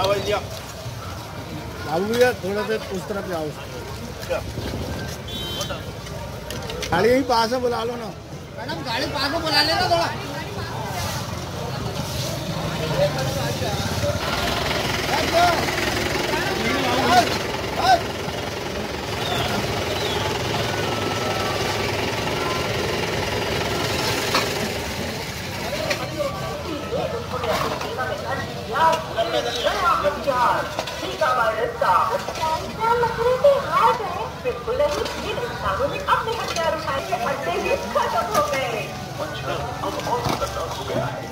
बाबू भैया थोड़ा देर उस तरफ जाओ। गाड़ी यहीं पास है, बुला लो ना मैडम, गाड़ी पास में बुला लेना थोड़ा। बिल्कुल नहीं, इन इंसानों ने अपने हथियार उठाए, अड्डे ही खत्म हो गए। अच्छा, अब और खतरनाक हो गया है।